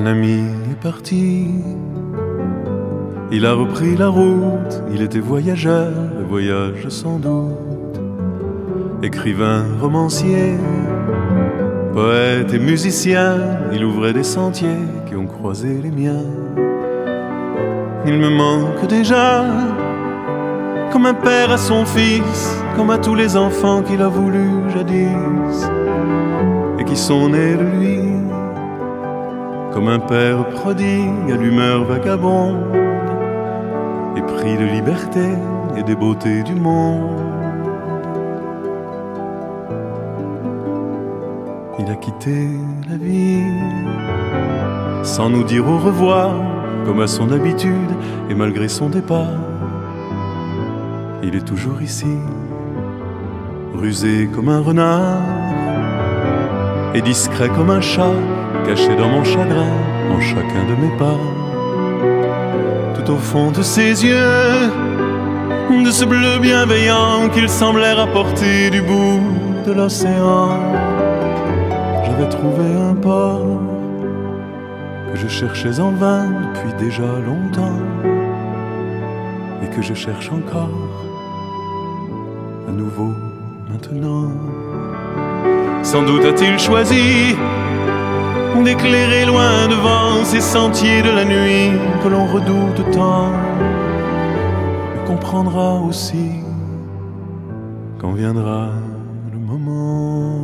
Un ami est parti, il a repris la route, il était voyageur, et voyage sans doute. Écrivain, romancier, poète et musicien, il ouvrait des sentiers qui ont croisé les miens. Il me manque déjà, comme un père à son fils, comme à tous les enfants qu'il a voulu jadis, et qui sont nés de lui. Comme un père prodigue à l'humeur vagabonde, épris de liberté et des beautés du monde. Il a quitté la vie sans nous dire au revoir, comme à son habitude, et malgré son départ, il est toujours ici, rusé comme un renard et discret comme un chat, caché dans mon chagrin, en chacun de mes pas. Tout au fond de ses yeux, de ce bleu bienveillant qu'il semblait rapporter du bout de l'océan, j'avais trouvé un port que je cherchais en vain depuis déjà longtemps, et que je cherche encore à nouveau maintenant. Sans doute a-t-il choisi d'éclairer loin devant ces sentiers de la nuit que l'on redoute tant, mais comprendra aussi quand viendra le moment.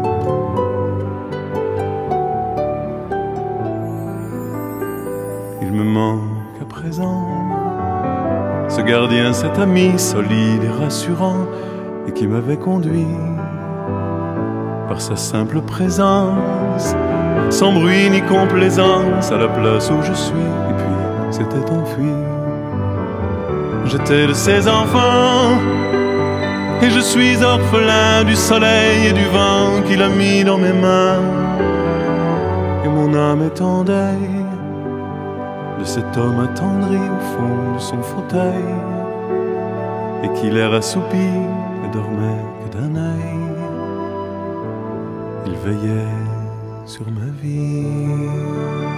Il me manque à présent ce gardien, cet ami solide et rassurant, et qui m'avait conduit par sa simple présence, sans bruit ni complaisance, à la place où je suis, et puis s'était enfui. J'étais de ses enfants, et je suis orphelin du soleil et du vent qu'il a mis dans mes mains, et mon âme est en deuil de cet homme attendri au fond de son fauteuil, et qui l'air assoupi ne dormait que d'un œil. Il veillait sur ma vie.